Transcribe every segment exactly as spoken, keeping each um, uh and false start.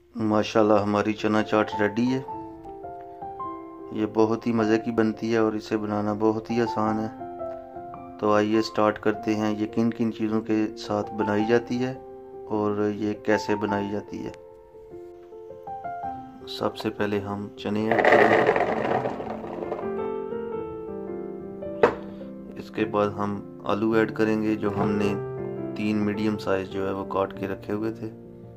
माशाल्लाह हमारी चना चाट रेडी है। ये बहुत ही मज़े की बनती है और इसे बनाना बहुत ही आसान है। तो आइए स्टार्ट करते हैं। ये किन किन चीज़ों के साथ बनाई जाती है और ये कैसे बनाई जाती है। सबसे पहले हम चने ऐड करेंगे। इसके बाद हम आलू ऐड करेंगे, जो हमने तीन मीडियम साइज जो है वो काट के रखे हुए थे।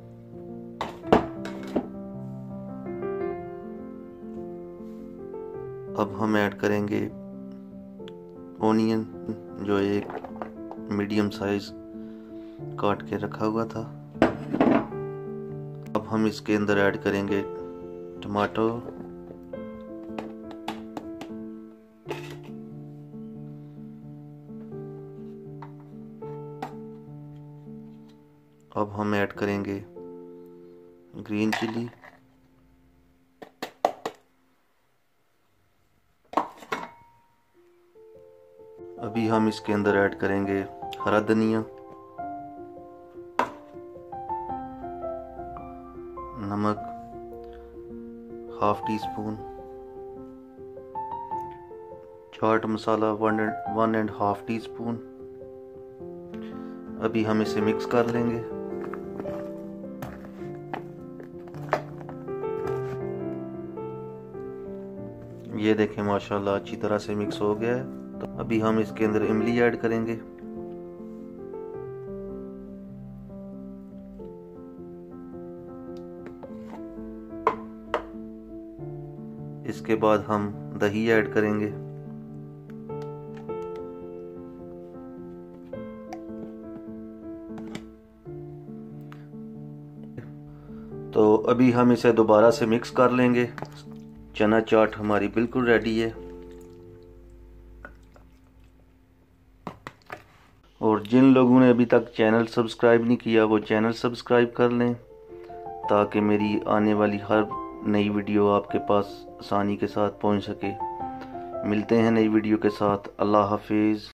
अब हम ऐड करेंगे ओनियन, जो एक मीडियम साइज काट के रखा हुआ था। अब हम इसके अंदर ऐड करेंगे टमाटो, अब हम ऐड करेंगे ग्रीन चिली, अभी हम इसके अंदर ऐड करेंगे हरा धनिया, नमक half teaspoon, chaat masala one and one and half teaspoon. अभी हम इसे मिक्स कर लेंगे। ये देखें माशाल्लाह अच्छी तरह से मिक्स हो गया है। तो अभी हम इसके अंदर इमली ऐड करेंगे। इसके बाद हम दही ऐड करेंगे। तो अभी हम इसे दोबारा से मिक्स कर लेंगे। चना चाट हमारी बिल्कुल रेडी है। और जिन लोगों ने अभी तक चैनल सब्सक्राइब नहीं किया वो चैनल सब्सक्राइब कर लें, ताकि मेरी आने वाली हर नई वीडियो आपके पास आसानी के साथ पहुंच सके। मिलते हैं नई वीडियो के साथ। अल्लाह हाफिज़।